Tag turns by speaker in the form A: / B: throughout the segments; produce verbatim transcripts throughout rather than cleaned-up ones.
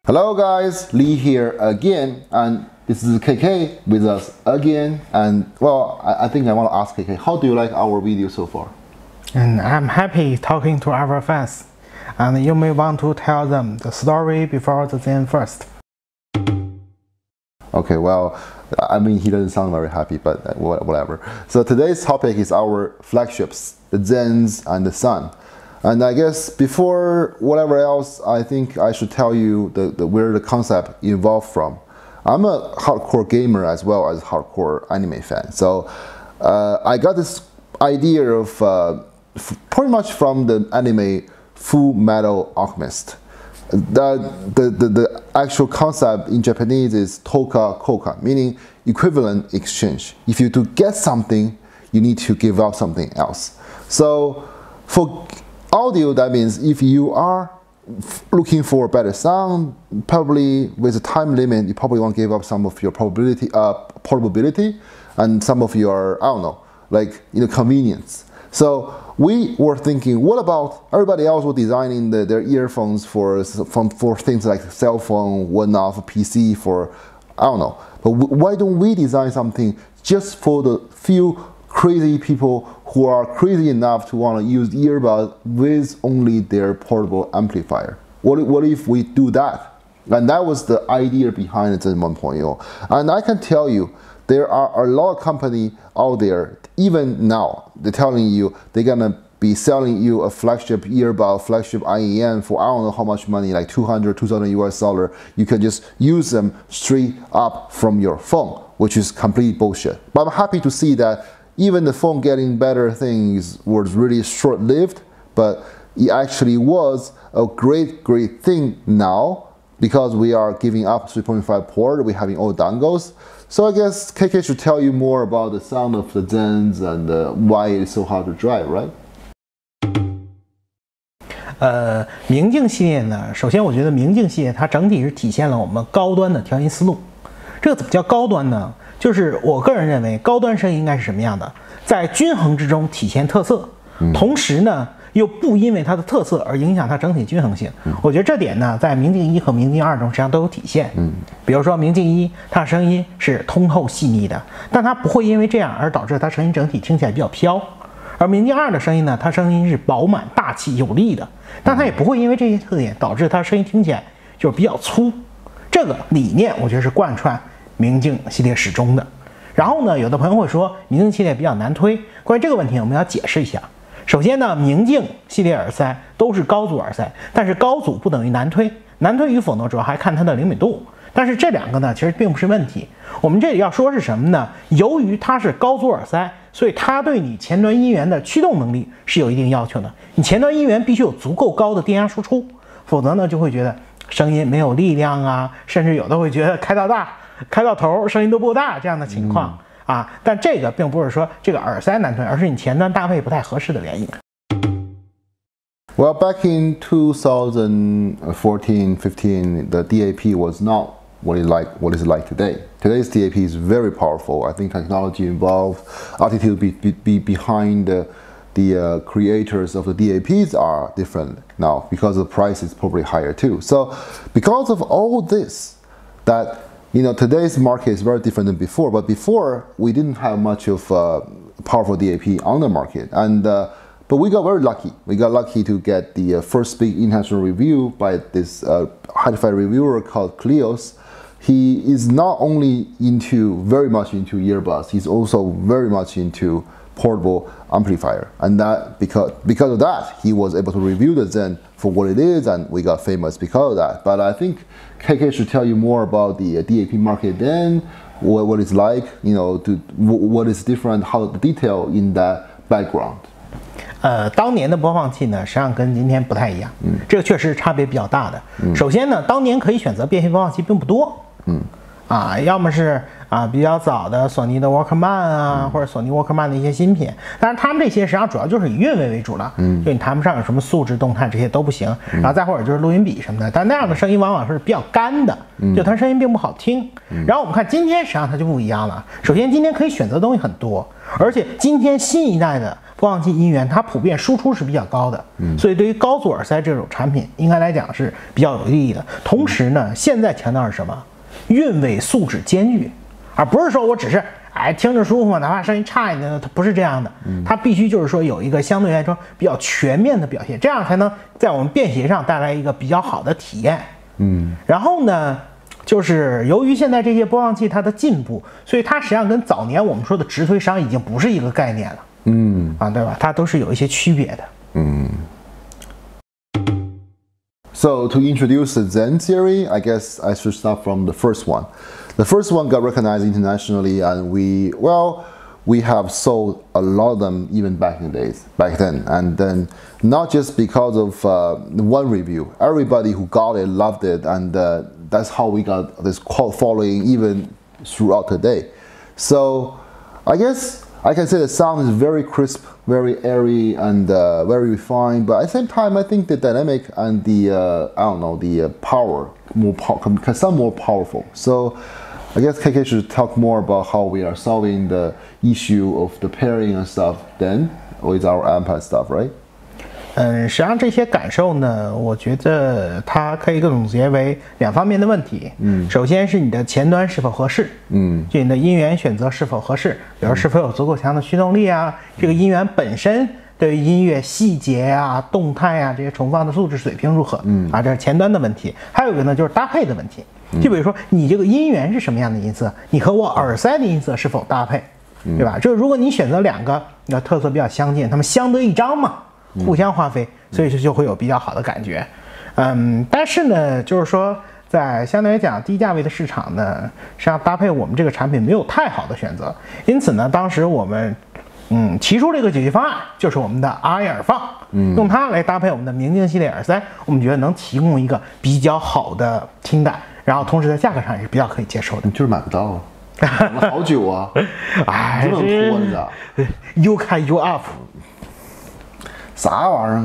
A: Hello guys, Lee here again, and this is K K with us again. And well, I, I think I want to ask K K, how do you like our video so far?
B: And I'm happy talking to our fans. And you may want to tell them the story before the zen first.
A: Okay, well, I mean, he doesn't sound very happy, but whatever. So today's topic is our flagships, the Zens and the Sun. And I guess before whatever else, I think I should tell you the, the, where the concept evolved from. I'm a hardcore gamer as well as hardcore anime fan. So uh, I got this idea of uh, pretty much from the anime Full Metal Alchemist. The, the, the, the actual concept in Japanese is toka koka, meaning equivalent exchange. If you to get something, you need to give up something else. So for audio, that means if you are looking for a better sound, probably with a time limit, you probably want to give up some of your probability, uh, portability and some of your, I don't know, like, you know, convenience. So we were thinking, what about everybody else was designing the, their earphones for, for, for things like cell phone, whatnot, for P C, for, I don't know. But why don't we design something just for the few crazy people who are crazy enough to want to use earbuds with only their portable amplifier? What, what if we do that? And that was the idea behind Zen one point oh. And I can tell you, there are a lot of companies out there, even now, they're telling you they're gonna be selling you a flagship earbud, flagship I E M for I don't know how much money, like two hundred, two thousand U S dollar. You can just use them straight up from your phone, which is complete bullshit. But I'm happy to see that even the phone getting better things was really short-lived, but it actually was a great, great thing now because we are giving up three point five port, we're having all dongles. So I guess K K should tell you more about the sound of the Zens and uh, why it's so hard to drive, right?
B: 呃，明镜系列呢，首先我觉得明镜系列它整体是体现了我们高端的调音思路。这个怎么叫高端呢？就是我个人认为，高端声音应该是什么样的？在均衡之中体现特色，同时呢，又不因为它的特色而影响它整体均衡性。嗯、我觉得这点呢，在明镜一和明镜二中实际上都有体现。嗯，比如说明镜一，它的声音是通透细腻的，但它不会因为这样而导致它声音整体听起来比较飘。而明镜二的声音呢，它声音是饱满、大气、有力的，但它也不会因为这些特点导致它声音听起来就是比较粗。这个理念我觉得是贯穿明镜系列始终的。然后呢，有的朋友会说明镜系列比较难推，关于这个问题我们要解释一下。首先呢，明镜系列耳塞都是高阻耳塞，但是高阻不等于难推，难推与否呢，主要还看它的灵敏度。但是这两个呢，其实并不是问题。我们这里要说是什么呢？由于它是高阻耳塞，所以它对你前端音源的驱动能力是有一定要求的。你前端音源必须有足够高的电压输出，否则呢，就会觉得声音没有力量啊，甚至有的会觉得开到大、开到头声音都不够大这样的情况。嗯啊，但这个并不是说这个耳塞难推，而是你前端搭配不太合适的原因。
A: Well, back in two thousand fourteen, fifteen, the D A P was not what it like what is it like today. Today's D A P is very powerful. I think technology involved, attitude be, be, be behind the, the uh, creators of the D A Ps are different now because the price is probably higher too. So because of all this, that you know, today's market is very different than before, but before we didn't have much of uh, powerful D A P on the market, and uh, but we got very lucky. We got lucky to get the uh, first big international review by this uh, hi-fi reviewer called Cleos. He is not only into very much into earbuds, he's also very much into portable amplifier, and that because because of that he was able to review the Zen for what it is, and we got famous because of that. But I think K K should tell you more about the D A P market then, what, what it's like, you know, to what is different, how the detail in that background.
B: 呃，当年的播放器呢，实际上跟今天不太一样，嗯，这个确实差别比较大的。嗯、首先呢，当年可以选择便携播放器并不多，嗯，啊，要么是啊比较早的索尼的 VEClan 啊，嗯、或者索尼 VEClan 的一些新品，但是他们这些实际上主要就是以韵味为主了，嗯，就你谈不上有什么素质、动态这些都不行，嗯、然后再或者就是录音笔什么的，但那样的声音往往是比较干的，嗯、就它声音并不好听。嗯、然后我们看今天实际上它就不一样了，首先今天可以选择的东西很多，而且今天新一代的播放器音源它普遍输出是比较高的，嗯，所以对于高阻耳塞这种产品，应该来讲是比较有利益的。同时呢，现在强调是什么？韵味素质兼具，而不是说我只是哎听着舒服嘛，哪怕声音差一点，它不是这样的，它必须就是说有一个相对来说比较全面的表现，这样才能在我们便携上带来一个比较好的体验。嗯，然后呢？就是由于现在这些播放器它的进步，所以它实际上跟早年我们说的直推伤已经不是一个概念了。嗯，啊，对吧？它都是有一些区别的。嗯。
A: So to introduce the Zen theory, I guess I should start from the first one. The first one got recognized internationally, and we well. We have sold a lot of them even back in the days, back then. And then not just because of uh, one review, everybody who got it loved it, and uh, that's how we got this cult following even throughout the day. So I guess I can say the sound is very crisp, very airy, and uh, very refined, but at the same time I think the dynamic and the, uh, I don't know, the uh, power more pow can sound more powerful. So I guess K K should talk more about how we are solving the issue of the pairing and stuff then with our amp and stuff, right?
B: 嗯，实际上这些感受呢，我觉得它可以总结为两方面的问题。嗯，首先是你的前端是否合适，嗯，就你的音源选择是否合适，比如是否有足够强的驱动力啊，这个音源本身对于音乐细节啊、动态啊这些重放的素质水平如何，嗯啊，这是前端的问题。还有一个呢，就是搭配的问题。就比如说，你这个音源是什么样的音色，你和我耳塞的音色是否搭配，对吧？就是如果你选择两个，那特色比较相近，它们相得益彰嘛，互相花费，所以就会有比较好的感觉。嗯，但是呢，就是说，在相对来讲低价位的市场呢，实际上搭配我们这个产品没有太好的选择，因此呢，当时我们嗯提出了一个解决方案，就是我们的 R A 耳放，嗯，用它来搭配我们的明镜系列耳塞，我们觉得能提供一个比较好的听感。然后同时在价格上也是比较可以接受的。
A: 你就是买不到啊，等了好久啊，
B: 哎，
A: 这么拖着
B: ，You can you up，
A: 啥玩意儿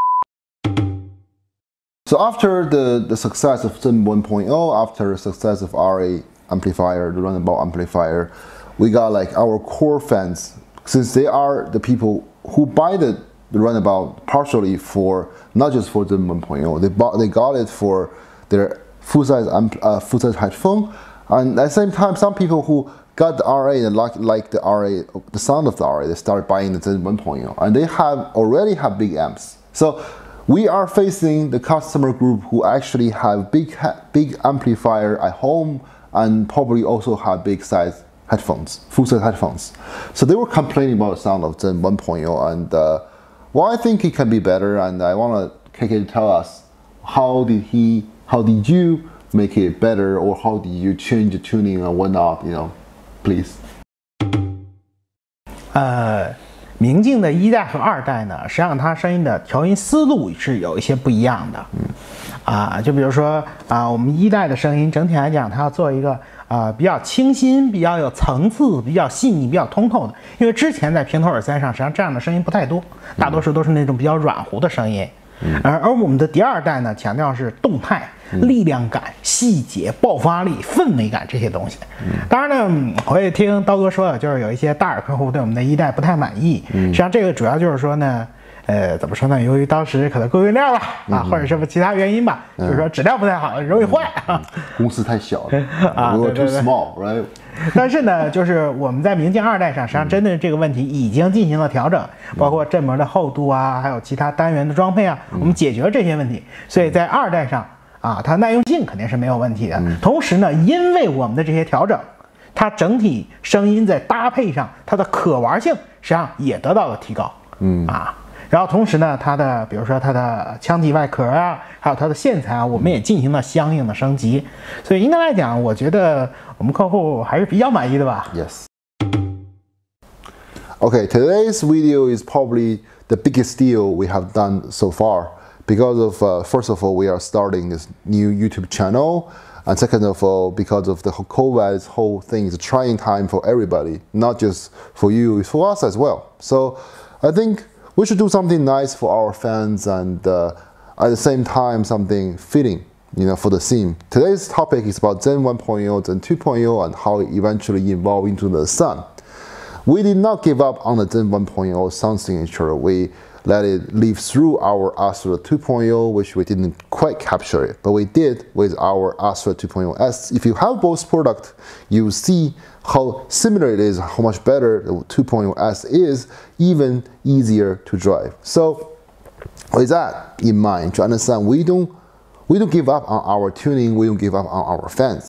A: ？So after the the success of Zen one point oh, after the success of R A amplifier, the runabout amplifier, we got like our core fans, since they are the people who buy the the runabout partially for not just for Zen one point oh, they bought they got it for their full-size uh, full-size headphone, and at the same time, some people who got the R A and like like the R A, the sound of the R A, they started buying the Zen one point oh, and they have already have big amps. So we are facing the customer group who actually have big big amplifier at home and probably also have big size headphones, full-size headphones. So they were complaining about the sound of Zen one point oh, and uh, well, I think it can be better, and I want K K to tell us how did he. How did you make it better, or how did you change the tuning and whatnot? You know, please.
B: 呃，明镜的一代和二代呢，实际上它声音的调音思路是有一些不一样的。嗯，啊，就比如说啊，我们一代的声音整体来讲，它要做一个啊比较清新、比较有层次、比较细腻、比较通透的。因为之前在平头耳塞上，实际上这样的声音不太多，大多数都是那种比较软糊的声音。而而我们的第二代呢，强调是动态、力量感、细节、爆发力、氛围感这些东西。当然呢，我也听刀哥说了，就是有一些大耳客户对我们的一代不太满意。实际上这个主要就是说呢，呃，怎么说呢？由于当时可能供应量吧，啊，或者什么其他原因吧，就是说质量不太好，容易坏。
A: 公司太小了啊 ，We were too small, right?
B: 但是呢，就是我们在明镜二代上，实际上针对这个问题已经进行了调整，包括振膜的厚度啊，还有其他单元的装配啊，我们解决了这些问题。所以在二代上啊，它耐用性肯定是没有问题的。同时呢，因为我们的这些调整，它整体声音在搭配上，它的可玩性实际上也得到了提高。嗯啊。然后同时呢，它的比如说它的腔体外壳啊，还有它的线材啊，我们也进行了相应的升级。所以应该来讲，我觉得我们客户还是比较满意的吧。
A: Yes. Okay, today's video is probably the biggest deal we have done so far because of uh, first of all we are starting this new YouTube channel, and second of all because of the whole COVID, this whole thing is a trying time for everybody, not just for you, it's for us as well. So I think we should do something nice for our fans, and uh, at the same time something fitting, you know, for the theme. Today's topic is about Zen one point oh, Zen two point oh, and how it eventually evolved into the Sun. We did not give up on the Zen one point oh sound signature. We let it live through our Astra two point oh, which we didn't quite capture it, but we did with our Astra two point oh S. If you have both products, you see how similar it is, how much better the two point oh S is, even easier to drive. So with that in mind, to understand we don't we don't give up on our tuning, we don't give up on our fans.